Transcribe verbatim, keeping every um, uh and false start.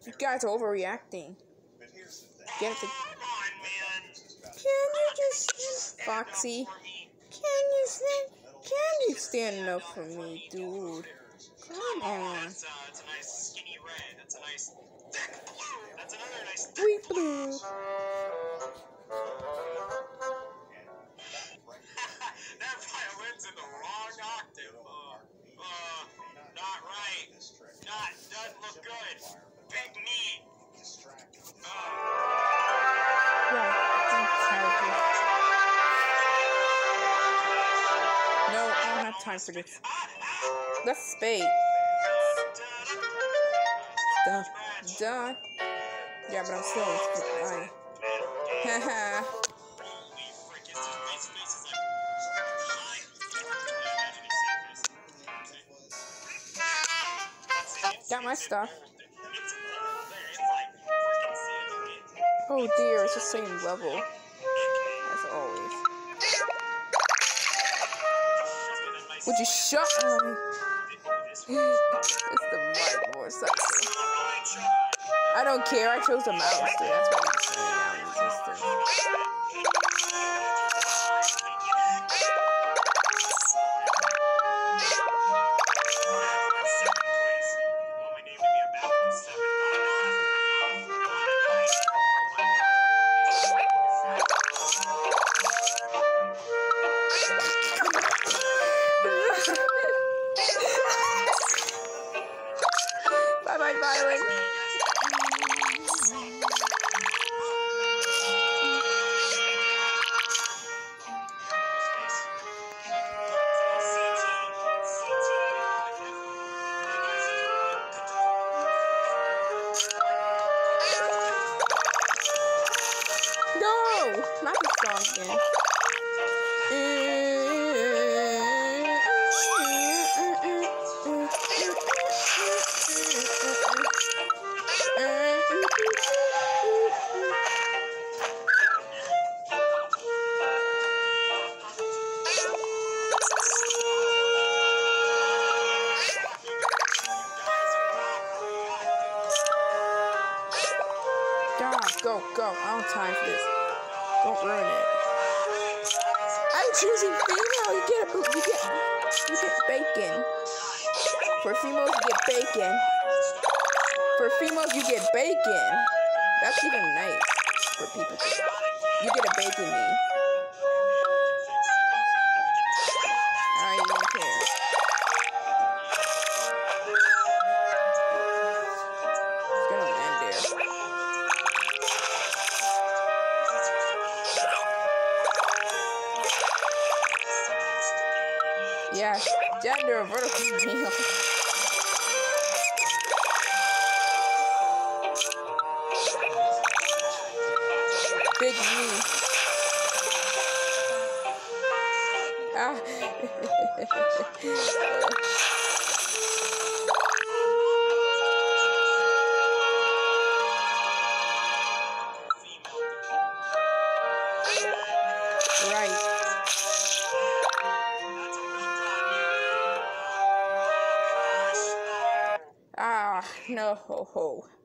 You guys are overreacting. Get it to... Can you just... Foxy? Can you stand... Can you stand up for me, dude? Come on. That's a, that's a nice skinny red. That's a nice thick blue. That's another nice thick Sweet blue. That violin's in the wrong octave. Uh, uh, not right. Not, doesn't look good. Big knee. Uh. No, I don't have time for this. Let's spade. Duh. Duh. Yeah, but I'm still fine. Haha. Got my stuff. Oh dear, it's the same level as always. Would you shut up? It's the mic more sexy. I don't care, I chose the mouse, dude. That's why I'm saying now in existence. Bye bye, Violet. No, not the song again. Go, go. I don't have time for this. Don't ruin it. I'm choosing female. You get a you get you get bacon. For females you get bacon. For females you get bacon. That's even nice for people. You get a bacon knee. I don't even care. It's gonna land there. Yeah, gender vertical meal. Big knee. Ah. Right. Ah, no.